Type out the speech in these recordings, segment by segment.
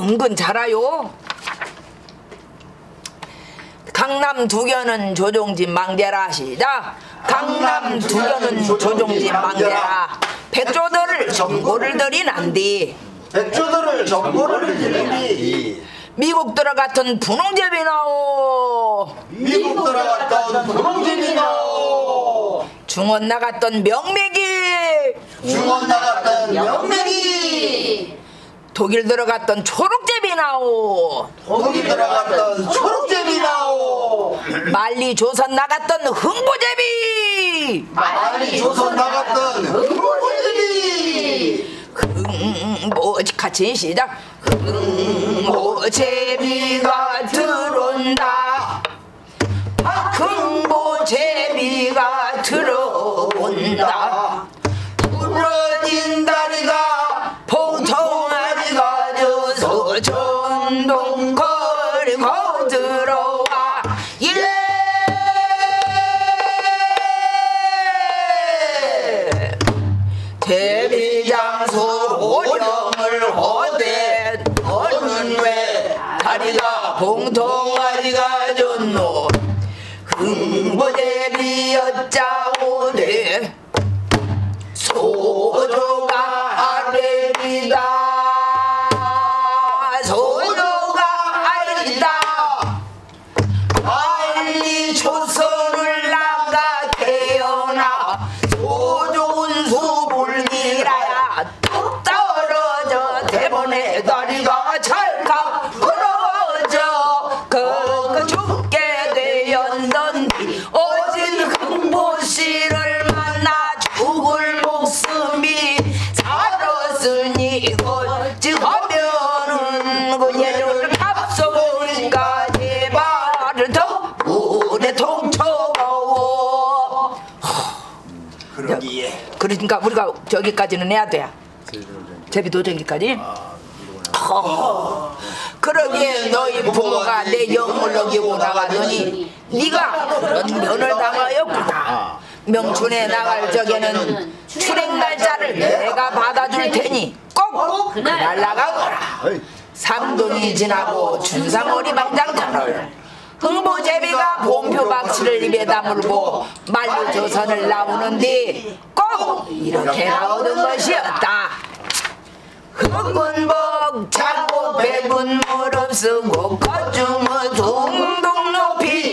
은근 잘아요. 강남 두견은 조종진 망대라. 시작. 강남 두견은 조종진 망대라. 백조들을 전보를 들인 안디. 백조들을 전보를 들이니 미국 들어갔던 분홍제비 나오. 미국 들어갔던 분홍제비 나오. 중원 나갔던 명맥이. 중원 나갔던 명맥이. 독일 들어갔던 초록제비 나오. 독일 들어갔던 초록제비 나오. 만리 조선 나갔던 흥보제비. 만리 조선 나갔던 흥보제비. 같이 시작. 흥보제비가 들어온다. 흥보제비가 들어온다. 부러진 다리가 보통아리가 져서 전동거리고 들어와. 예! 제비장소 호령을 호대. 너는 왜 다리가 봉통아리가 졌노. 흥보제비 여짜오래. 소조가 아래리다. 소조가 아래리다. 빨리 조선을 나가 태어나. 소좋은 수불기라야 뚝 떨어져. 대본에 다리가 찰칵 부러져. 그 죽게 되었던디 어진 흥보씨를 만나 죽을 목숨이 살았으니 어찌하면은 그 예를 값서니까 제발을 덕분에 통쳐가오. 그러기에 그러니까 우리가 저기까지는 해야 돼. 제비도전기까지. 그러기에 너희 부모가 내 영을 어기고 나가더니 네가 그런 면을 당하였구나. 명춘에 나갈 적에는 출행 날짜를 내가 받아줄 테니 꼭 그날 나가거라. 삼돈이 지나고 춘삼월이 방장터를 흥보제비가 본표박씨를 입에 다물고 만류조선을 나오는데 꼭 이렇게 나오는 것이었다. 흑군복 차고 배분 무릎 쓰고 겉주머 둥둥 높이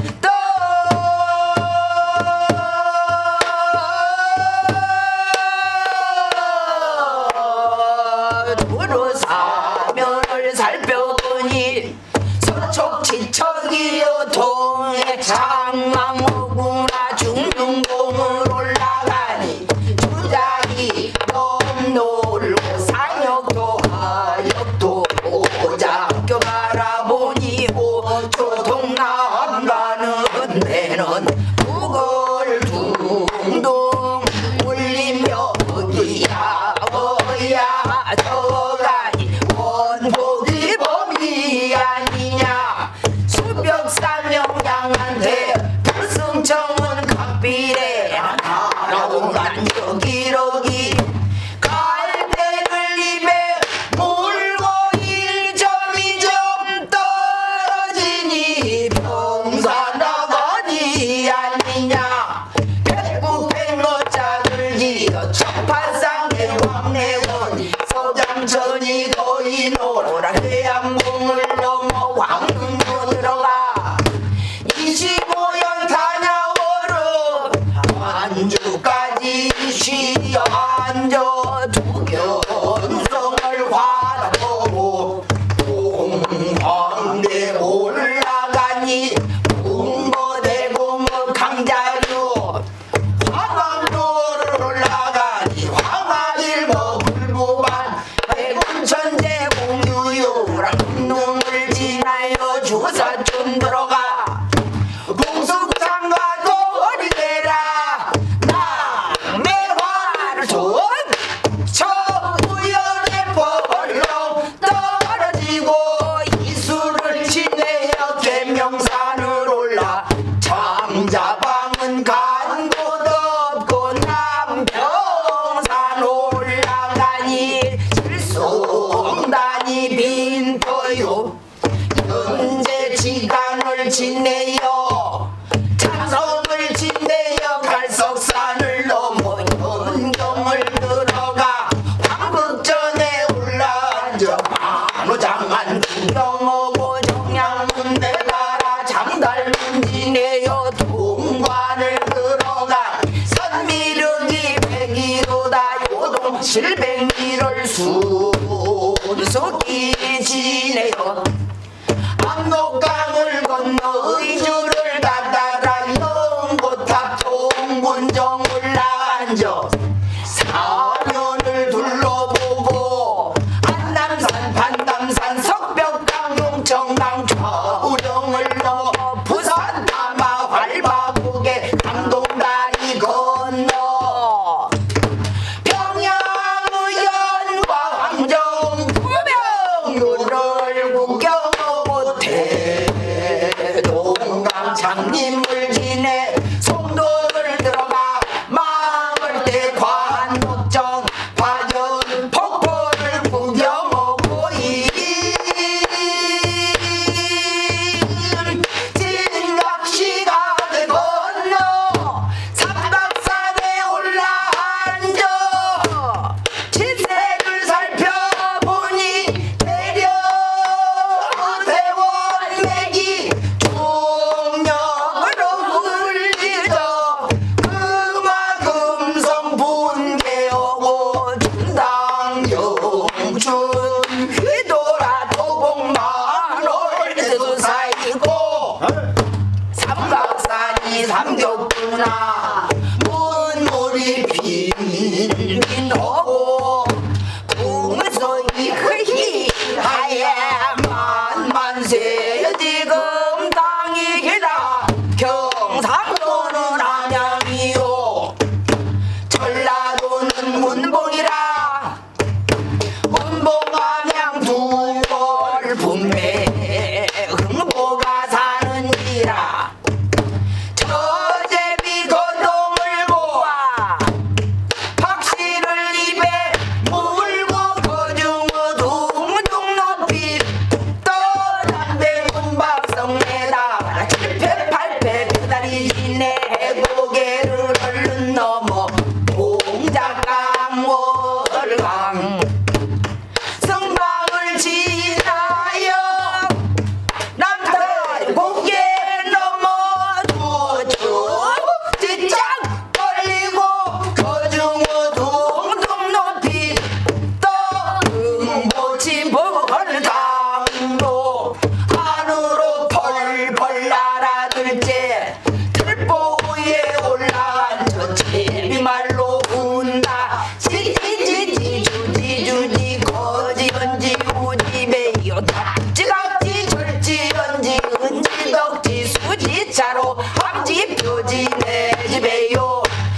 떠으로 사면을 살펴보니 서촉 지척이요 통해 장망호구나 중등봉을 올라가니 주작이 넘놀고 상역도 하역도 오자 학교 바라보니 오초통 나간다는 데는 북을 둥둥 울리며 어디야 어야 저가니 원복이 범이 아니냐. 수벽사명량한테 불승청은 각비래 나오난 여기저기 갈배를 입에 물고 1.2점 떨어지니 병사나가니 아니냐. 백구백로짜들 지어 첫판상에 왕래원 서장천이 거의 노라. 해안궁을 넘어 왕릉로 들어가 25년 다녀오르 안주까지 쉬어 앉아 두견성을 바라보고 공황대 올라가니 공거대공 강자류 황황도를 올라가니 황화일보 불보반 백운천재 공유유랑 지내요 현재 지간을 지내요 찬성을 지내요 갈석산을 넘어 연경을 들어가 황극전에 올라앉아 반호장만 구경하고 정양문대 가라 장달문 지내요 동관을 들어가 선미륵이 101호다 요동 701월 순속이 지내요 압록강을 건너 의주를 따라라 영고탑 동문정 올라앉아 사면을 둘러보고 안남산 반담산 석벽강 용청강 좌우령을 넘어 부산 남아 활바국에 강동다리 건너 평양의연과 항정 구명로를 구경하고 대동강 장님을 지내 송도를 들어가 마을대 관목정 화전 폭포를 구경하고 진각시간을 건너 삼각산에 올라앉아 지세를 살펴보니 대려 대원맥이 중력으로 흘리죠 금화금성 분계하고 준당영춘 휘돌아 도곡만월 대도사이고 삼각산이 삼겹구나 문물이 빈빈하고 궁서이 흐히 하얀 만세 지금 땅이 길다 경상도는 안양이요 전라도는 문봉이라 문봉안양 두골 분매 흥보가 사는지라 저제비 거동을 모아 박씨를 입에 물고 거중어 둥둥 높이 떠담대 문박성에다 7패 8패 배다리 지내 고개를 얼른 넘어 동작강월강 성방을 지나요 남들 고개 넘어 두쭉 찌짝 걸리고 거중어 둥둥 높이 떠응보치 보걸강로 안으로 펄펄 날아들째 들보 위에 올라앉아 제비말로 운다 지지지지주지주지 거지언지 우지매요 찌각지 절지언지 은지덕지 수지차로 함지 표지 내 집에요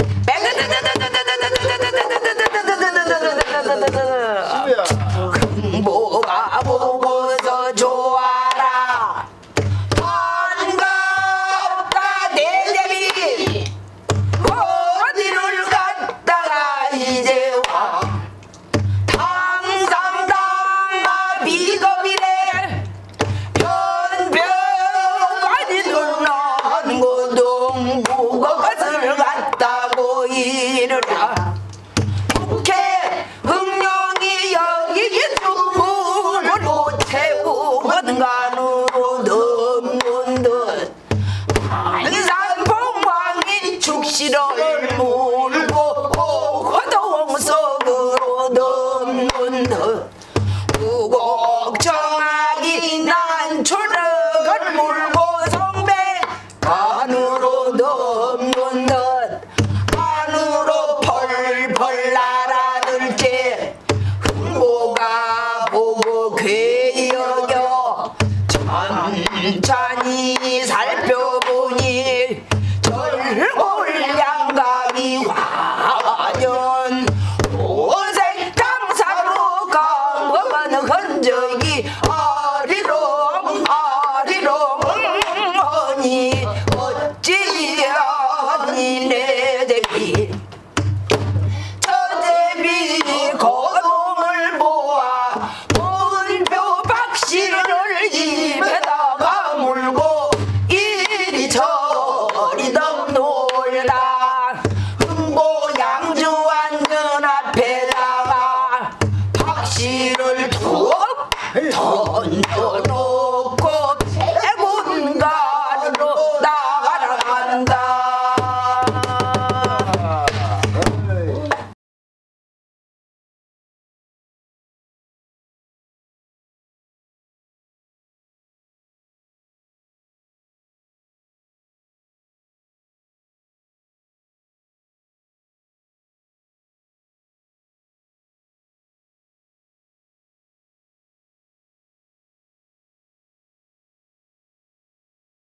흥보가 보고서 좋아라 반갑다 대제비 어디를 갔다가 이제 와 당상당마 비겁이래 변변까지 둘러한 고동 무것을 갔다고 이르라 국회 흥령이 여기 죽으로 태우건 간으로 넘는 듯 한산봉왕이 축시를 물고 호동 속으로 넘는 듯 우곡정하기 난 초력을 물고 성배 안으로 넘는 듯 안으로 펄펄 날아들게 흥보가 보고 괴여겨 천천히